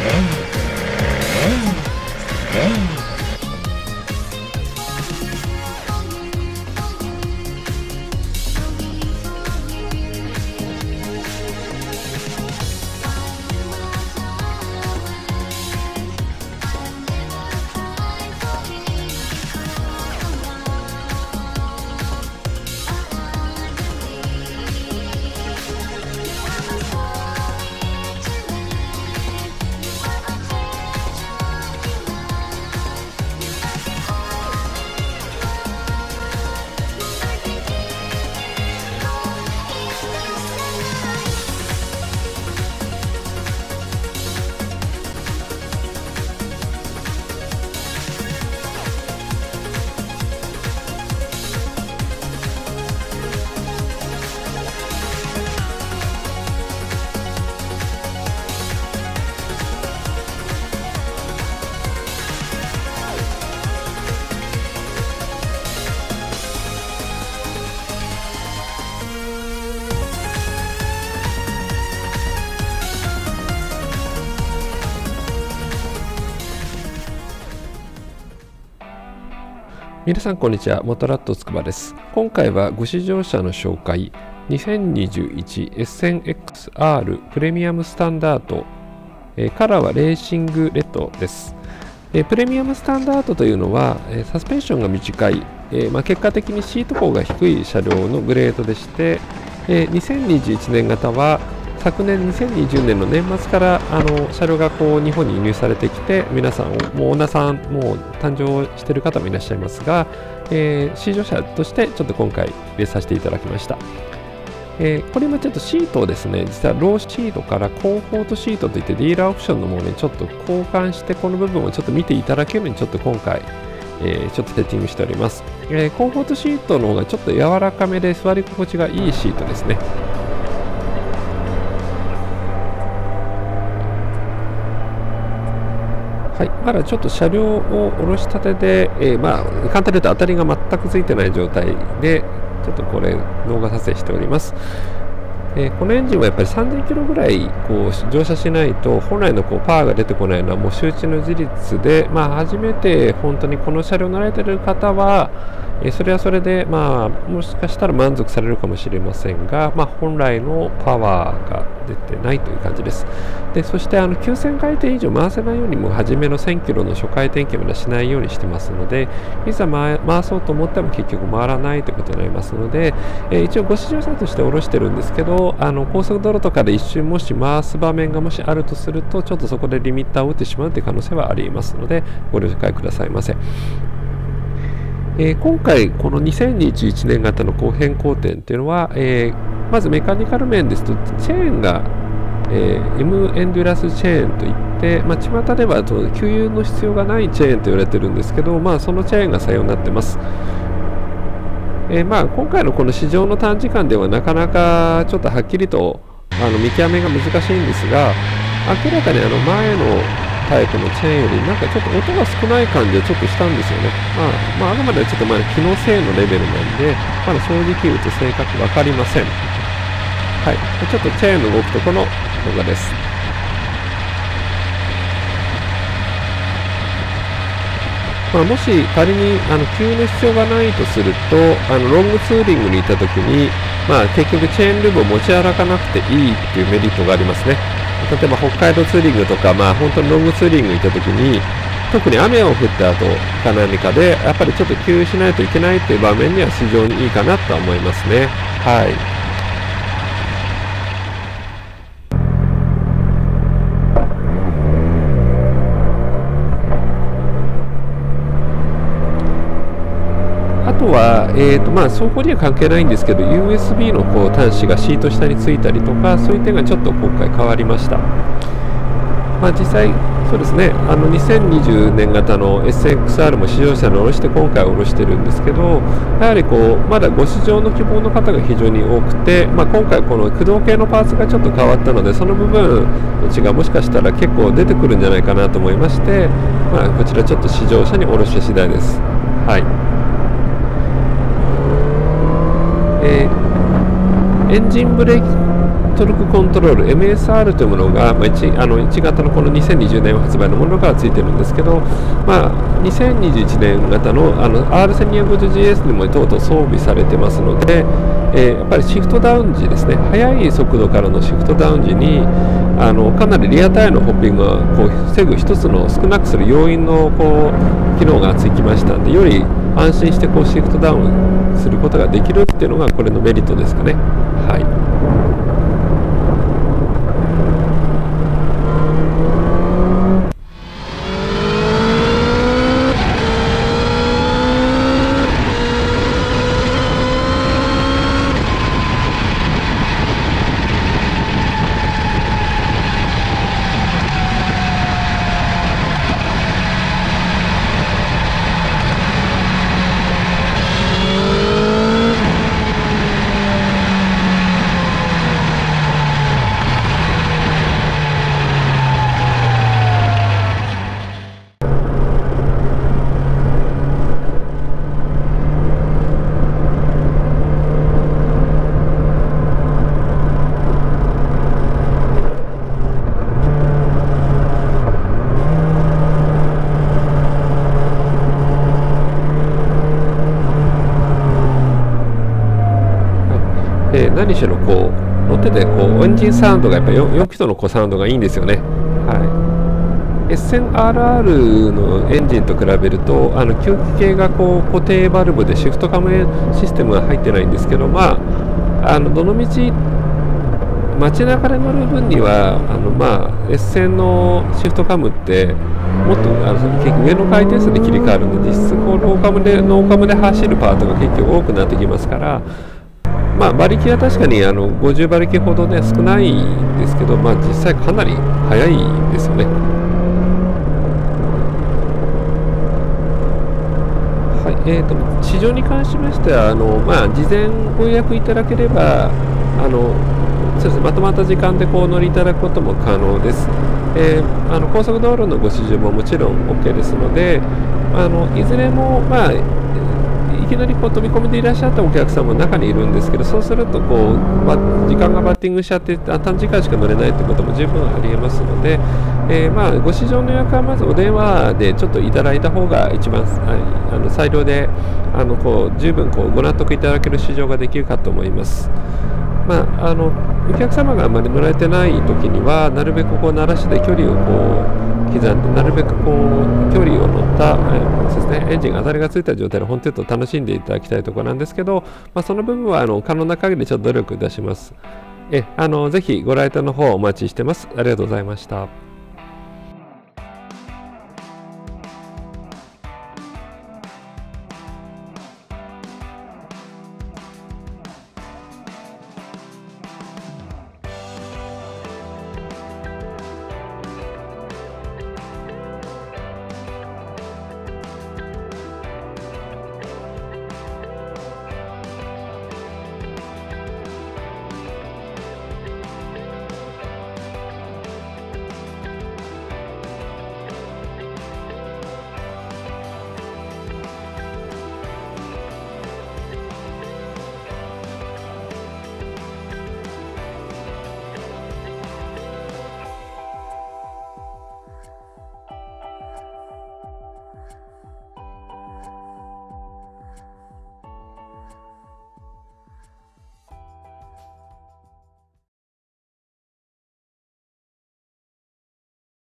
皆さんこんにちは、モトラットつくばです。今回はご試乗車の紹介、2021 S1000XR プレミアムスタンダード、カラーはレーシングレッドです。プレミアムスタンダードというのは、サスペンションが短い、結果的にシート高が低い車両のグレードでして、2021年型は昨年2020年の年末から車両が日本に輸入されてきて、皆さんもうオーナーさんもう誕生している方もいらっしゃいますが、試乗車としてちょっと今回入れさせていただきました。これ今ちょっとシートをですね、実はローシートからコンフォートシートといってディーラーオプションのものにちょっと交換して、この部分をちょっと見ていただけるようにちょっと今回ちょっとセッティングしております。コンフォートシートの方がちょっと柔らかめで座り心地がいいシートですね。はい、まだちょっと車両を下ろしたてで、簡単に言うと当たりが全くついてない状態でちょっとこれ動画撮影しております。このエンジンはやっぱり3000キロぐらい乗車しないと本来のパワーが出てこないのはもう周知の事実で、初めて本当にこの車両乗られている方はそれはそれで、もしかしたら満足されるかもしれませんが、本来のパワーが出てないという感じです。でそして9000回転以上回せないようにも初めの1000キロの初回転検はしないようにしてますので、いざ回そうと思っても結局回らないということになりますので、一応ご試乗車として下ろしてるんですけど、高速道路とかで一瞬もし回す場面がもしあるとすると、ちょっとそこでリミッターを打ってしまうという可能性はありますので、ご了解くださいませ。今回この2021年型の後変更点というのは、まずメカニカル面ですとチェーンが、M エンデュラスチェーンといって、巷では給油の必要がないチェーンと言われてるんですけど、そのチェーンが採用になってます。今回のこの試乗の短時間ではなかなかちょっとはっきりと見極めが難しいんですが、明らかに前のタイプのチェーンよりなんかちょっと音が少ない感じはちょっとしたんですよね。あくまでちょっと機能性のレベルなんで、まだ正直言うと正確分かりません。はい、ちょっとチェーンの動くとこの動画です。もし仮に給油の必要がないとすると、ロングツーリングに行った時に、結局チェーンルーブを持ち歩かなくていいっていうメリットがありますね。例えば北海道ツーリングとか、本当にロングツーリングに行った時に、特に雨を降った後か何かでやっぱりちょっと給油しないといけないという場面には非常にいいかなと思いますね。はい。あとは、走行には関係ないんですけど、 USB の端子がシート下についたりとか、そういう点がちょっと今回変わりました。実際そうですね、2020年型の S1000XR も試乗車に下ろして今回下ろしてるんですけど、やはりまだご試乗の希望の方が非常に多くて、今回この駆動系のパーツがちょっと変わったので、その部分の違いがもしかしたら結構出てくるんじゃないかなと思いまして、こちらちょっと試乗車に下ろした次第です。はい。エンジンブレーキトルクコントロール MSR というものが、1型のこの2020年発売のものがついてるんですけど、2021年型のR1250GS にもとうとう装備されてますので、やっぱりシフトダウン時ですね、速い速度からのシフトダウン時にかなりリアタイヤのホッピングを防ぐ一つの少なくする要因の機能がつきましたので、より安心してシフトダウンすることができるっていうのがこれのメリットですかね。はい。何しろ乗っててエンジンサウンドがやっぱり4気筒のサウンドがいいんですよね。はい、S1000RR のエンジンと比べると吸気系が固定バルブでシフトカムシステムが入ってないんですけど、どのみち街中で乗る分にはS1000 のシフトカムってもっと結局上の回転数で切り替わるので、実質ノーカムで走るパートが結局多くなってきますから。馬力は確かに50馬力ほどね少ないんですけど、実際かなり速いですよね。はい、市場に関しましては事前ご予約いただければそうですね、まとまった時間で乗りいただくことも可能です。高速道路のご試乗ももちろん OK ですので、いずれもいきなり飛び込みでいらっしゃったお客さんも中にいるんですけど、そうすると時間がバッティングしちゃって短時間しか乗れないということも十分ありえますので、ご試乗の予約はまずお電話でちょっといただいた方が一番最良で十分ご納得いただける試乗ができるかと思います。お客様があまり乗られてない時にはなるべく鳴らしで距離を刻んで、なるべく距離を乗ったそうですね、エンジンが当たりがついた状態で本テストを楽しんでいただきたいところなんですけど、その部分は可能な限りちょっと努力いたします。ぜひご来店の方お待ちしてます。ありがとうございました。